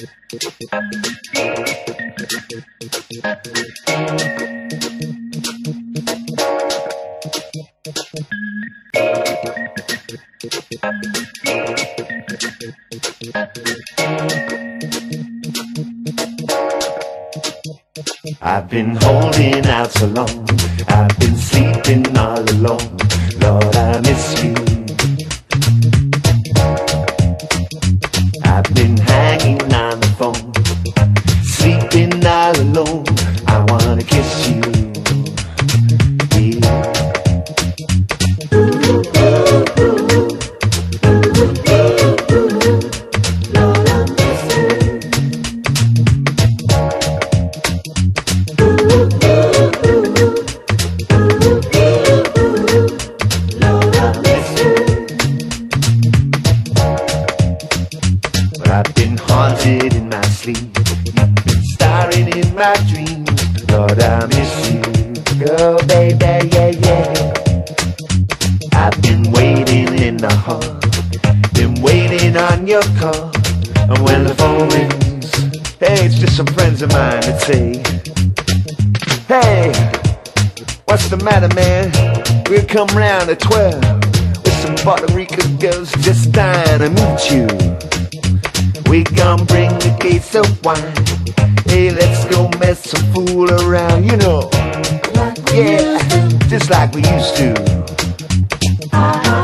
I've been holding out so long, I've been sleeping all alone. Lord, I miss you. I've been hanging on the phone, sleeping all alone. I wanna kiss you. Yeah. Lord, I miss you. Lord, I miss you. But I've been haunted in my sleep, you've been starring in my dreams. Lord, I miss you. Girl, baby, yeah, yeah. I've been waiting in the hall, been waiting on your call. And when the phone rings, hey, it's just some friends of mine that say, hey, what's the matter, man? We'll come round at 12 with some Puerto Rican girls just dying to meet you. We gon' bring the case of wine. Hey, let's go mess some fool around, you know. Yeah, just like we used to.